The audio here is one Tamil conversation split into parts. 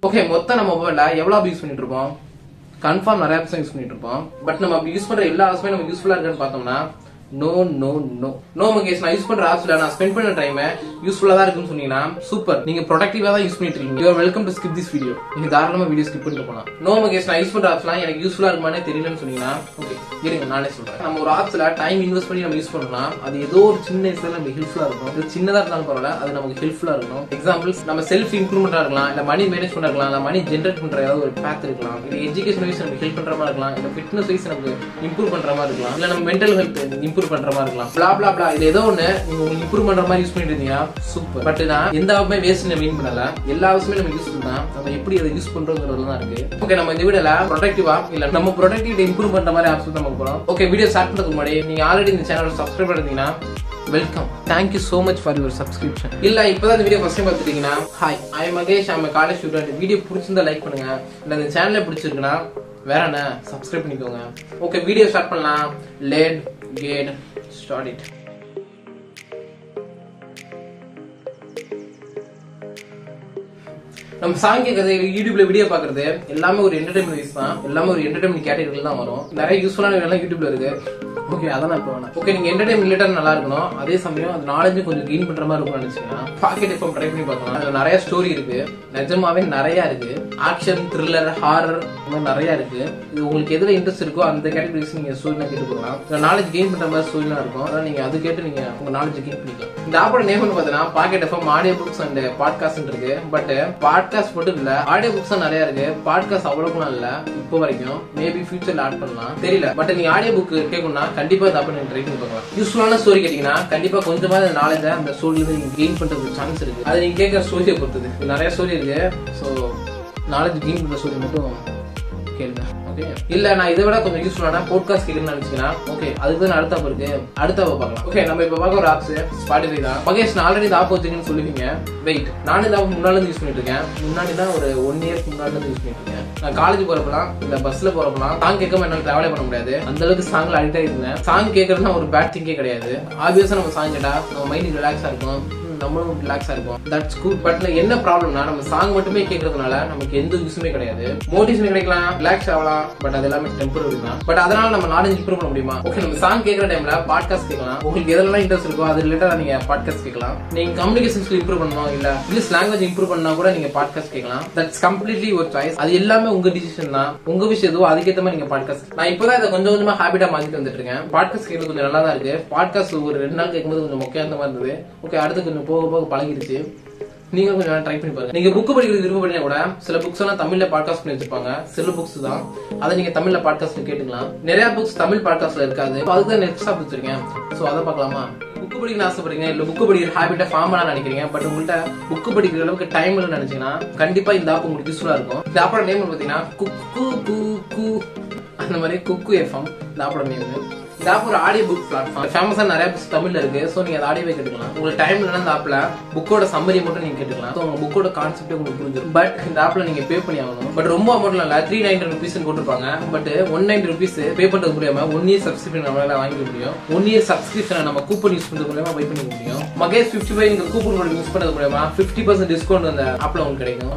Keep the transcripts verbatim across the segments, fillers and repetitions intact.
ஓகே, மொத்தம் நம்ம மொபைல்ல எவ்வளவு ஆப் யூஸ் பண்ணிட்டு இருப்போம்? கன்ஃபார்ம் நிறைய ஆப்ஸ் யூஸ் பண்ணிட்டு இருப்போம். பட் நம்ம யூஸ் பண்ற எல்லா ஆப்ஸுமே நம்ம யூஸ்ஃபுல்லா இருக்குன்னு பார்த்தோம்னா no no no no Mahesh, நான் யூஸ் பண்ற ஆப்ஸ்ல நான் ஸ்பெண்ட் பண்ண டைம் யூஸ்ஃபுல்லா தான் இருக்குன்னு சொன்னீங்கன்னா சூப்பர், நீங்க ப்ரொடக்டிவா தான் யூஸ் பண்ணிட்டு இருக்கீங்க. You are welcome to skip this video. நீங்க தாராளமா வீடியோ ஸ்கிப் பண்ணிட்டு போலாம். நோ மகேஷ், நான் யூஸ் பண்ற ஆப்ஸ்லாம் எனக்கு யூஸ்ஃபுல்லா இருக்குமானே தெரியலன்னு சொன்னீங்கன்னா ஓகே இருங்க நானே சொல்றேன். நம்ம ஒரு ஆப்ஸ்ல டைம் இன்வெஸ்ட் பண்ணி நம்ம யூஸ் பண்ணோம்னா அது ஏதோ ஒரு சின்ன வயசுல நமக்கு ஹெல்ப்ஃபுல்லா இருக்கும். இது சின்னதா இருந்தாலும் பரவாயில்ல, அது நமக்கு ஹெல்ப்ஃபுல்லா இருக்கும். எக்ஸாம்பிள், நம்ம செல்ஃப் இம்ப்ரூவ்மெண்டா இருக்கலாம், இல்ல மணி மேனேஜ் இருக்கலாம், இல்ல மணி ஜென்ரேட் பண்ற ஏதாவது ஒரு பாத் இருக்கலாம், இல்ல எஜுகேஷன் வைஸ் நமக்கு ஹெல்ப் பண்ற மாதிரி இருக்கலாம், இல்ல ஃபிட்னஸ் வைஸ் நமக்கு இம்ப்ரூவ் பண்ற மாதிரி இருக்கலாம், இல்ல நம்ம மென்டல் ஹெல்த் இம்ப்ரூவ் பண்ற மாதிரி இருக்கலாம். blah blah blah இது ஏதோ ஒண்ணு நீங்க உங்களுக்கு இம்ப்ரூவ் பண்ற மாதிரி யூஸ் பண்ணிட்டு இருந்தீங்க சூப்பர். பட் நான் எந்த ஆப்மே வேஸ்ட் நான் மீன் பண்ணல, எல்லா ஆப்ஸுமே நம்ம யூஸ்ஃபுல் தான். நம்ம எப்படி அதை யூஸ் பண்றோம்ங்கிறதுல தான் இருக்கு. ஓகே, நம்ம இந்த வீடியோல ப்ரொடக்டிவா இல்ல நம்ம ப்ரொடக்டிவிட்டி இம்ப்ரூவ் பண்ற மாதிரி ஆப்ஸ் தான் பார்க்க போறோம். ஓகே, வீடியோ ஸ்டார்ட் பண்றதுக்கு முன்னாடி நீங்க ஆல்ரெடி இந்த சேனலை சப்ஸ்கிரைப் பண்ணிருந்தீங்கன்னா welcome. Thank you so much for your subscription. இல்ல இப்பதான் இந்த வீடியோ ஃபர்ஸ்ட் டைம் பார்த்துட்டீங்கன்னா hi, I am Mahesh, I am college student. Video பிடிச்சிருந்தா லைக் பண்ணுங்க, இல்ல இந்த சேனலை பிடிச்சிருக்குன்னா வேற என்ன சப்ஸ்கிரைப் பண்ணிக்கோங்க. ஓகே, வீடியோ ஸ்டார்ட் பண்ணலாம். Let get started. நம்ம சாங் கேட்கறது, யூடியூப்ல வீடியோ பாக்குறது எல்லாமே ஒரு என்டர்டைன்மெண்ட் வைஸ் தான். எல்லாமே ஒரு என்டர்டைன்மெண்ட் கேட்டகரியில தான் வரும். நிறைய யூஸ்ஃபுல்லான எல்லாம் யூடியூப்ல இருக்கு. ஓகே, அதான் நான் இப்போ வேணாம். ஓகே, நீங்க என்டர்டைன்மெண்ட் ரிலேட்டட் நல்லா இருக்கணும், அதே சமயம் அது நாலேஜ் கொஞ்சம் கெயின் பண்ற மாதிரி இருக்கும்னு நினைச்சீங்கன்னா பாக்கெட் எஃப்எம் ட்ரை பண்ணி பார்க்கலாம். அதுல நிறைய ஸ்டோரி இருக்கு, நிஜமாவே நிறைய இருக்கு. ஆக்ஷன், த்ரில்லர், ஹாரர் இந்த மாதிரி நிறைய இருக்கு. இது உங்களுக்கு எதுல இன்ட்ரெஸ்ட் இருக்கோ அந்த கேட்டகரிஸ் நீங்க ஸ்டோரிலாம் கேட்டு போகலாம். நாலேஜ் கெயின் பண்ற மாதிரி ஸ்டோரிலாம் இருக்கும். அதான் நீங்க அது கேட்டு நீங்க உங்க நாலேஜ் கெயின் பண்ணிக்கலாம். இந்த ஆப்போட நேம் வந்து பாத்தீங்கன்னா Pocket FM audio books and podcast இருக்கு. பட் பாட்காஸ்ட் மட்டும் இல்ல, ஆடியோ புக்ஸ் நிறைய இருக்கு. பாட்காஸ்ட் அவ்வளவுக்குலாம் இல்ல இப்போ வரைக்கும். மேபி ஃபியூச்சர்ல ஆட் பண்ணலாம், தெரியல. பட் நீங்க ஆடியோ புக் கேட்கணும்னா கண்டிப்பா இந்த ஆப் நீங்க ட்ரை பண்ணி பார்க்கலாம். யூஸ்ஃபுல்லான ஸ்டோரி கேட்டீங்கன்னா கண்டிப்பா கொஞ்சமா அந்த நாலேஜ் அந்த ஸ்டோரியில இருந்து நீங்க கெயின் பண்றதுக்கு சான்ஸ் இருக்கு. அது நீங்க கேட்கற ஸ்டோரியை பொறுத்தது. நிறைய ஸ்டோரி இருக்கு. சோ நாலேஜ் கெயின் பண்ற ஸ்டோரி மட்டும் கேளுங்க. ஓகே, இல்ல நான் இதை விட கொஞ்சம் யூஸ்ஃபுல்லான பாட்காஸ்ட் கேட்கணும்னு நினைச்சீங்கன்னா ஓகே, அதுக்கு தான் அடுத்த ஆப் இருக்கு. அடுத்த ஆப் பார்க்கலாம். ஓகே, நம்ம இப்ப பார்க்க ஒரு ஆப்ஸ் ஸ்பாட்டிஃபை தான். மகேஷ், நான் ஆல்ரெடி இந்த ஆப் வச்சிருக்கேன்னு சொல்லுவீங்க. வெயிட், நானும் இந்த ஆப் முன்னாடி யூஸ் பண்ணிட்டு இருக்கேன். முன்னாடி தான் ஒரு ஒன் இயர்க்கு முன்னாடி இருந்து யூஸ் பண்ணிட்டு இருக்கேன். நான் காலேஜ் போறப்பலாம் இல்ல பஸ்ல போறப்பலாம் சாங் கேட்காம என்னால டிராவலே பண்ண முடியாது. அந்த அளவுக்கு சாங்ல அடிக்ட் ஆயிருந்தேன். சாங் கேட்கறதுனா ஒரு பேட் திங்கே கிடையாது. ஆப்வியஸா நம்ம சாங் கேட்டா நம்ம மைண்ட் ரிலாக்ஸா இருக்கும், நம்மளும் ரிலாக்ஸா இருக்கும். That's good. பட் என்ன ப்ராப்ளம்னா நம்ம சாங் மட்டுமே கேட்கறதுனால நமக்கு எந்த யூஸுமே கிடையாது. மோட்டிவேஷன் கிடைக்கலாம், ரிலாக்ஸ் ஆகலாம், பட் அது எல்லாமே டெம்பரரி தான். பட் அதனால நம்ம நாலேஜ் இம்ப்ரூவ் பண்ண முடியுமா? ஓகே, நம்ம சாங் கேட்கற டைம்ல பாட்காஸ்ட் கேட்கலாம். உங்களுக்கு எதெல்லாம் இன்ட்ரெஸ்ட் இருக்கோ அது ரிலேட்டடா நீங்க பாட்காஸ்ட் கேட்கலாம். நீங்க கம்யூனிகேஷன் ஸ்கில் இம்ப்ரூவ் பண்ணணும், இல்ல இங்கிலீஷ் லாங்குவேஜ் இம்ப்ரூவ் பண்ணா கூட நீங்க பாட்காஸ்ட் கேட்கலாம். That's completely your choice. அது எல்லாமே உங்க டிசிஷன் தான். உங்க விஷயம் எதுவோ அதுக்கேற்ற மாதிரி நீங்க பாட்காஸ்ட். நான் இப்பதான் இதை கொஞ்சம் கொஞ்சமா ஹேபிட்டா மாத்திட்டு வந்துட்டு இருக்கேன். பாட்காஸ்ட் கேட்கறது கொஞ்சம் நல்லா தான் இருக்கு. பாட்காஸ்ட் ஒரு ரெண்டு நாள் கேட்கும்போது கொஞ்சம் மொக்கையா இருந்த மாதிரி இருந்தது. ஓகே, அடுத்து கொஞ்சம் போக போக பழகிடுச்சு. நீங்க கொஞ்சம் ட்ரை பண்ணி பாருங்க. நீங்க புக் படிக்கிறது விருப்பப்பட்டீங்கன்னா கூட சில புக்ஸ் எல்லாம் தமிழ்ல பாட்காஸ்ட் பண்ணி வச்சிருப்பாங்க. சில புக்ஸ் தான் அதை நீங்க தமிழ்ல பாட்காஸ்ட் கேட்டுக்கலாம். நிறைய புக்ஸ் தமிழ் பாட்காஸ்ட்ல இருக்காது. அதுதான் நெக்ஸ்ட் ஸ்டாப் வச்சிருக்கேன். சோ அதை பார்க்கலாமா? புக் படிக்கணும் ஆசைப்படுறீங்க, இல்ல புக் படிக்கிற ஹேபிட்டா ஃபார்ம் பண்ண நினைக்கிறீங்க, பட் உங்கள்ட்ட புக் படிக்கிற அளவுக்கு டைம் இல்லைன்னு நினைச்சீங்கன்னா கண்டிப்பா இந்த ஆப் உங்களுக்கு யூஸ்ஃபுல்லா இருக்கும். இந்த ஆப்போட நேம் பாத்தீங்கன்னா குக்கு கு அந்த மாதிரி குக்கு எஃப்எம் இந்த ஆப்போட நேம். இந்த ஆப் ஒரு ஆடியோ புக் பிளாட்ஃபார்ம். ஃபேமஸா நிறைய புக்ஸ் தமிழ்ல இருக்கு. சோ நீங்க அதை ஆடியோவே கேட்டுக்கலாம். உங்களுக்கு டைம் இல்லைன்னா இந்த ஆப்ல புக்கோட சம்மரி மட்டும் நீங்க கேட்டுக்கலாம். சோ உங்க புக்கோட கான்செப்டே உங்களுக்கு புரிஞ்சிடும். பட் இந்த ஆப்ல நீங்க பே பண்ணி ஆகணும். பட் ரொம்ப அமௌண்ட்ல இல்ல, த்ரீ நைன்டி ருபீஸ் போட்டிருப்பாங்க. But one ninety rupees pay பண்றது மூலியமா ஒன் இயர் சப்ஸ்கிரிப்ஷன் நம்மளால வாங்கிக்க முடியும். ஒன் இயர் சப்ஸ்கிரிப்ஷனை நம்ம கூப்பன் யூஸ் பண்றது மூலியமா பை பண்ணிக்க முடியும். மகேஷ் பிப்டி ஃபைவ் இந்த கூப்பன் கோட் யூஸ் பண்றது மூலியமா பிப்டி பர்சன்ட் டிஸ்கவுண்ட் அந்த ஆப்ல உங்களுக்கு கிடைக்கும்.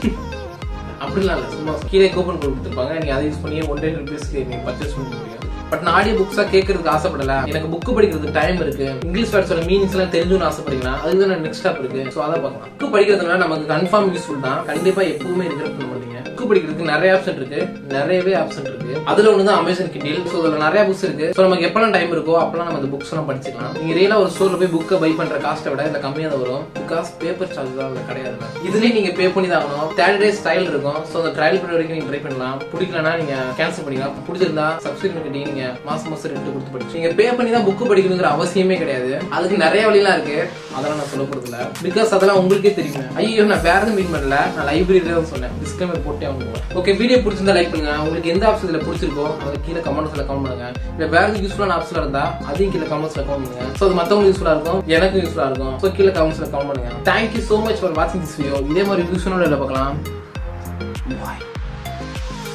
அப்படிலாம் இல்ல, சும்மா கீழே கூப்பன் கோட் கொடுத்துருப்பாங்க. நீங்க அதை யூஸ் பண்ணி ஒன் நைன்டி ருபீஸ்க்கு நீங்க பர்ச்சேஸ் பண்ண முடியும். பட் நான் ஆடியோ புக்ஸா கேட்கறதுக்கு ஆசைப்படல, எனக்கு புக் படிக்கிறதுக்கு டைம் இருக்கு, இங்கிலீஷ் வேர்ட்ஸோட மீனிங்ஸ் எல்லாம் தெரிஞ்சுன்னு ஆசைப்படுறீங்கன்னா அதுக்கு தான் நெக்ஸ்ட் ஸ்டாப் இருக்கு. சோ அதை பார்க்கலாம். புக் படிக்கிறதுனால நமக்கு கன்ஃபார்ம் யூஸ்ஃபுல் தான். கண்டிப்பா எப்பவுமே இருக்கிறது மாட்டீங்க. புக் படிக்கிறதுக்கு நிறைய ஆப்ஷன் இருக்கு, நிறையவே ஆப்ஷன் இருக்கு. அதுல ஒண்ணுதான் அமேசான் கிண்டில். சோ அதுல நிறைய புக்ஸ் இருக்கு. சோ நமக்கு எப்பெல்லாம் டைம் இருக்கோ அப்பெல்லாம் நம்ம அந்த புக்ஸ் எல்லாம் படிச்சுக்கலாம். நீங்க ரியலா ஒரு ஸ்டோர்ல போய் புக்கை பை பண்ற காஸ்ட்டை விட இந்த கம்மியா தான் வரும். பிகாஸ் பேப்பர் சார்ஜ் தான் அதுல கிடையாது. இதுலயே நீங்க பே பண்ணி தான் ஆகணும். தேர்ட் டே ஸ்டைல் இருக்கும். சோ அந்த ட்ரையல் பீரியட் வரைக்கும் நீங்க ட்ரை பண்ணலாம். பிடிக்கலன்னா நீங்க கேன்சல் பண்ணிக்கலாம். பிடிச்சிருந்தா சப்ஸ்கிரிப்ஷன் கட்டி நீங்க மாசம் மாசம் ரெண்டு கொடுத்து படிச்சு நீங்க பே பண்ணி தான் புக் படிக்கணுங்கிற அவசியமே கிடையாது. அதுக்கு நிறைய வழியெல்லாம் இருக்கு. அதெல்லாம் நான் சொல்ல போறது இல்ல. பிகாஸ் அதெல்லாம் உங்களுக்கே தெரியும். ஐயோ, நான் வேற எதுவும் மீன் பண்ணல, நான் லைப்ரரியில தான் சொன்னேன். டிஸ்க்ளைமர் போட்டே அவங்க. ஓகே, வீடியோ பிடிச்சிருந்தா லைக் பண்ணுங்க. உங்களுக்கு எந்த ஆப்ஷன் இதுல பிடிச்சிருக்கோ அதை கீழே கமெண்ட்ஸ்ல கமெண்ட் பண்ணுங்க. இல்ல வேற எதுவும் யூஸ்ஃபுல்லான ஆப்ஷன் இருந்தா அதையும் கீழே கமெண்ட்ஸ்ல கமெண்ட் பண்ணுங்க. சோ அது மத்தவங்களுக்கு யூஸ்ஃபுல்லா இருக்கும், எனக்கும் யூஸ்ஃபுல்லா இருக்கும். சோ கீழே கமெண்ட்ஸ்ல கமெண்ட் பண்ணுங்க. தேங்க்யூ சோ மச் ஃபார் வாட்சிங் திஸ் வீடியோ. இதே மாதிரி யூஸ்ஃபுல்லான வீடியோ பார்க்கலாம். பாய்.